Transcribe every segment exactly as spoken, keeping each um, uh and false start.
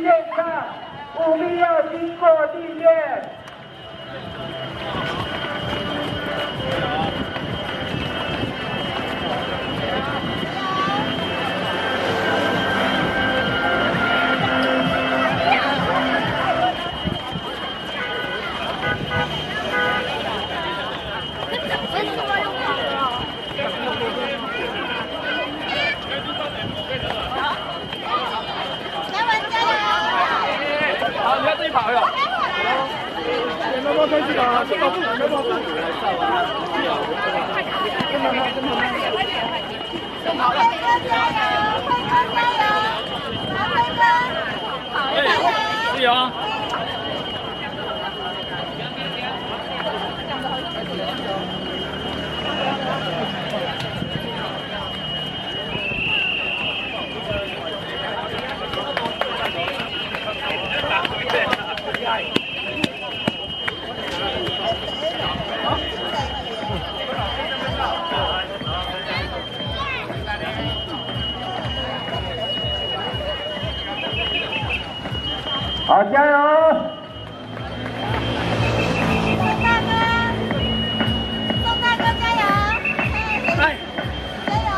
练场，务必要经过历练。 跑了，有没有开始啊？这跑步，有没有跑步？跟妈妈，跟妈妈，快点，快点，跟跑了。辉哥加油！辉哥加油！来，辉哥，好，加油！加油！ 好，加油！ 宋大哥，宋大哥加油！哎，加油！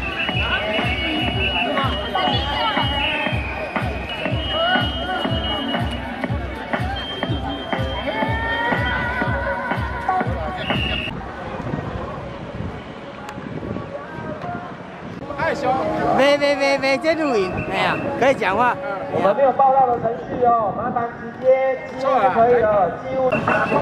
害羞。 没没没没在录影，哎呀，可以讲话。 我们没有报道的程序哦，麻烦直接记录就可以了，记录。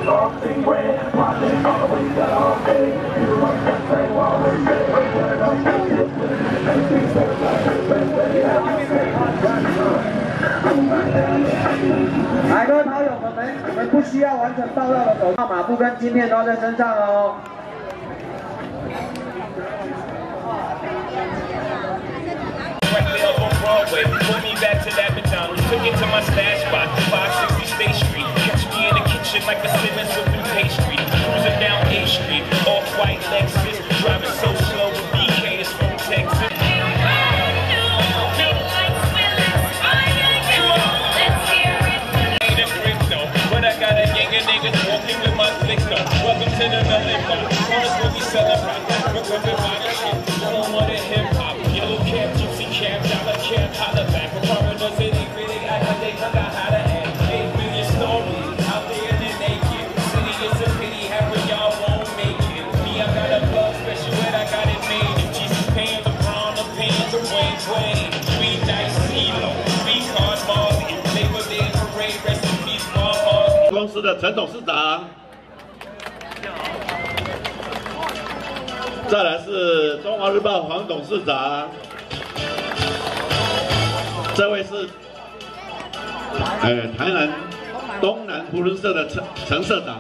来，各位跑友们，你们不需要完成报道的手套、马布跟晶片都要在身上哦。 Pull me back to that McDonald's, took it to my stash spot, five sixty State Street. Catch me in the kitchen like a Simmons whipping pastry. Cruising down A Street, off-white Lexus, driving so slow with B K is from Texas. But I got a gang of niggas walking with my flick though. Welcome to the Melon Bar. Cars will be selling rock. We're coming by the shit. Don't want a hip hop. Yellow cap, gypsy cap, dollar cap, holla back. Foreigner city, really act like they forgot how to act. Eight million stories out there in the naked. City is a pity, half of y'all won't make it. Me, I got a plug special, but I got it made. If Jesus paying the brown, I'm paying the Wayne Wayne. Three dice, CeeLo, three cars, Marley. Labor Day parade, rest in peace, Mama. 公司的陈董事长，再来是中华日报黄董事长，这位是，呃，台南东南福伦社的陈陈社长，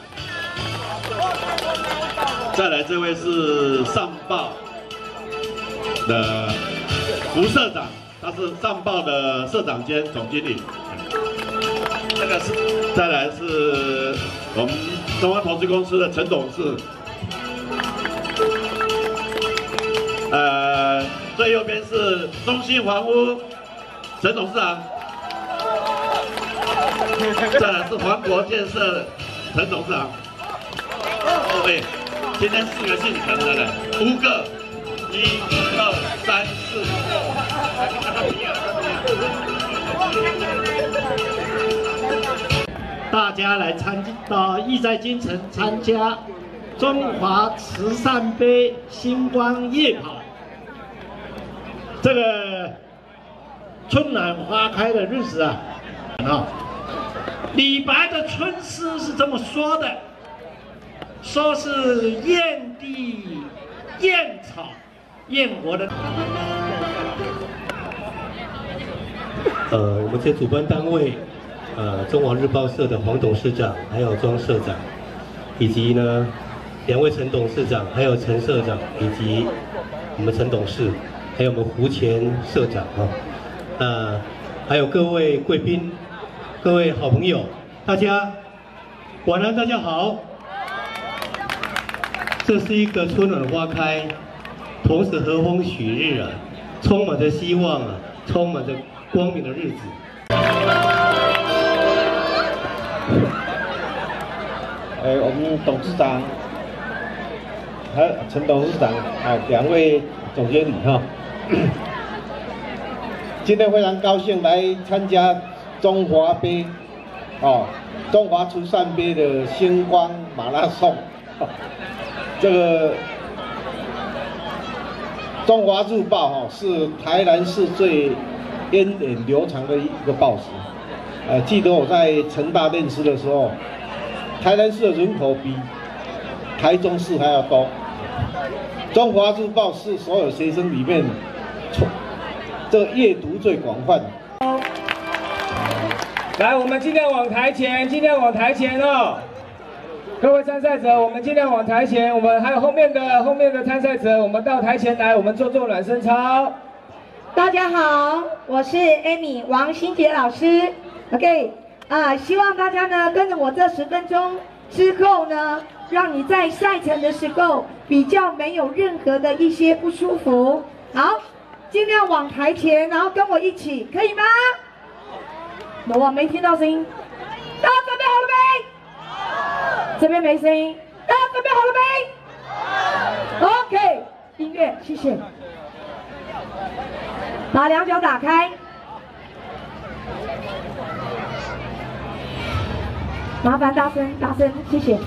再来这位是上报的胡社长，他是上报的社长兼总经理。 这个是，再来是我们中华投资公司的陈董事，呃，最右边是中信房屋陈董事长，再来是环国建设陈董事长。对，今天四个姓陈的了，五个，一、二、三、四。 大家来参到义在京城参加中华慈善杯星光夜跑。这个春暖花开的日子啊，啊，李白的春诗是这么说的：说是燕地燕草，燕国的。 呃，我们这主办单位。 呃，中华日报社的黄董事长，还有庄社长，以及呢两位陈董事长，还有陈社长，以及我们陈董事，还有我们胡前社长啊，呃，还有各位贵宾、各位好朋友，大家晚安，大家好。这是一个春暖花开，同时和风煦日啊，充满着希望啊，充满着光明的日子。 呃，我们董事长和陈董事长啊，两位总经理哈，今天非常高兴来参加中华杯哦，中华慈善杯的星光马拉松。这个中华日报哈是台南市最源远流长的一个报纸。呃，记得我在成大念书的时候，台南市的人口比台中市还要多。中华日报是所有学生里面，这个阅读最广泛。 来，我们尽量往台前，尽量往台前哦。各位参赛者，我们尽量往台前。我们还有后面的后面的参赛者，我们到台前来，我们做做暖身操。 大家好，我是 Amy 王欣杰老师。OK， 啊，希望大家呢跟着我这十分钟之后呢，让你在赛程的时候比较没有任何的一些不舒服。好，尽量往台前，然后跟我一起，可以吗？我没听到声音。大家准备好了没？这边没声音。大家准备好了没 ？OK， 音乐，谢谢。把两脚打开。麻烦大声，大声，谢谢。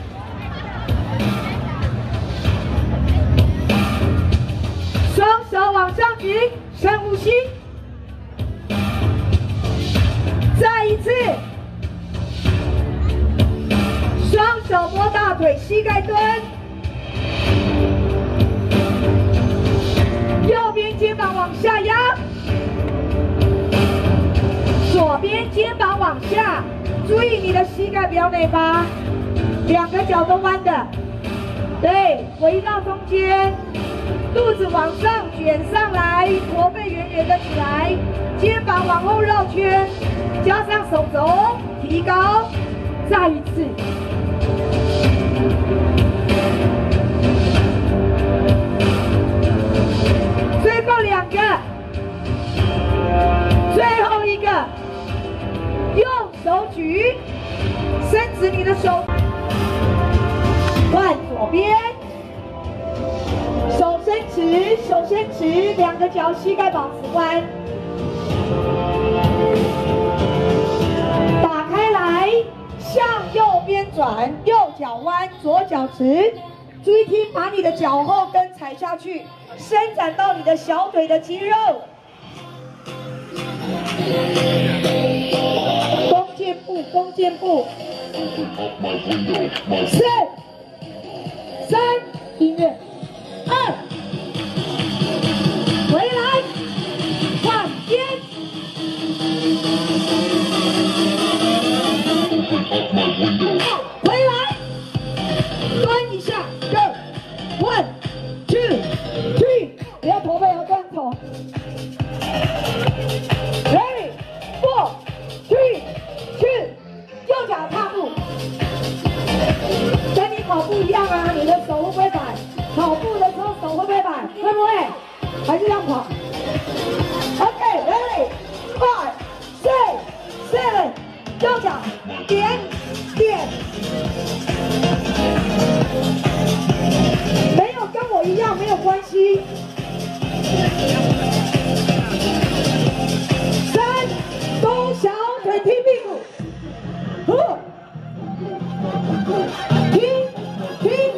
双手往上举，深呼吸。再一次，双手摸大腿，膝盖蹲。右边肩膀往下压，左边肩膀往下。注意你的膝盖不要内八，两个脚都弯的，对，回到中间，肚子往上卷上来，驼背圆圆的起来，肩膀往后绕圈，加上手肘提高，再一次，最后两个，最后一个。用手举，伸直你的手，换左边，手伸直，手伸直，两个脚膝盖保持弯，打开来，向右边转，右脚弯，左脚直，注意听，把你的脚后跟踩下去，伸展到你的小腿的肌肉。弓箭步，弓箭步。四、三，音乐。二，回来，换边。回来，蹲一下 ，Go， one two three， 不要驼背哦，断头。Ready, four, three, two， 右脚踏步，跟你跑步一样啊！你的手会不会摆？跑步的时候手会不会摆？会不会？还是这样跑 ？OK, ready, five, six, seven， 右脚点点，没有跟我一样没有关系。弓小腿踢屁股，呵，踢踢，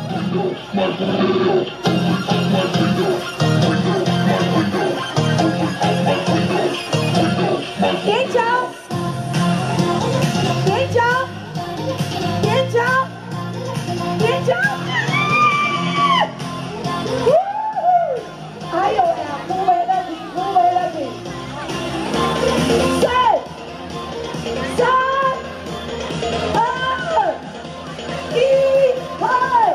踮脚，踮脚，踮脚，踮脚，还有两步没问题，步没问题。四、三、二、一，开！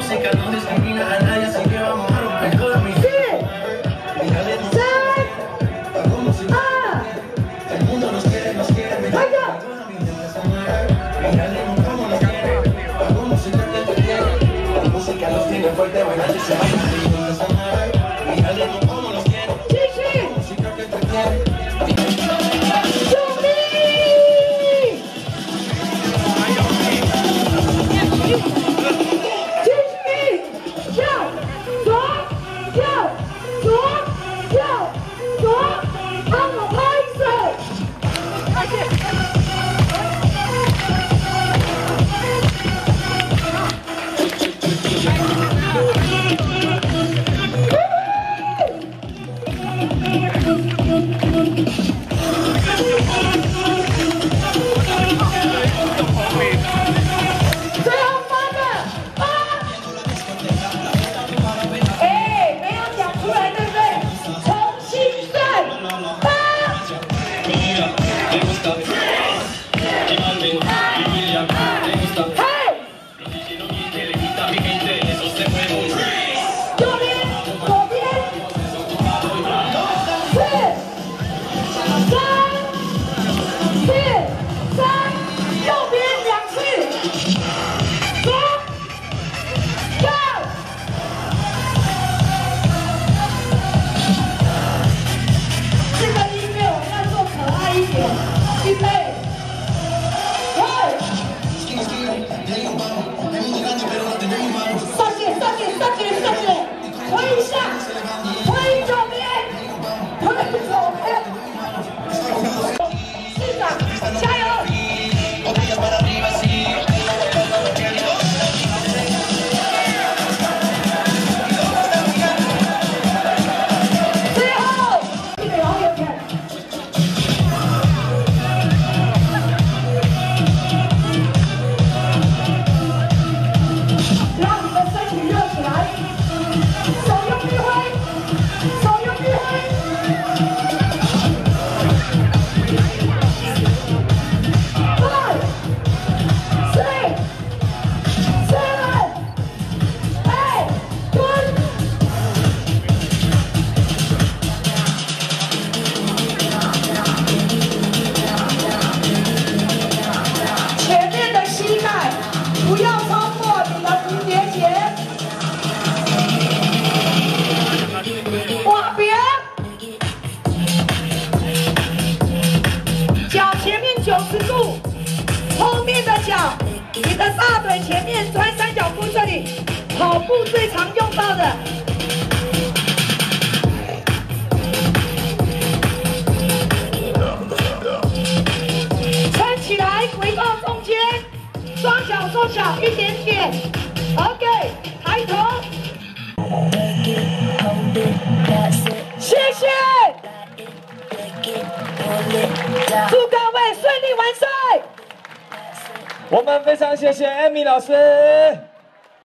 你的大腿前面穿三角裤，这里跑步最常用到的。撑起来，回到中间，双脚缩小一点点。OK， 抬头。谢谢。祝各位顺利完赛。 我们非常谢谢 Amy 老师。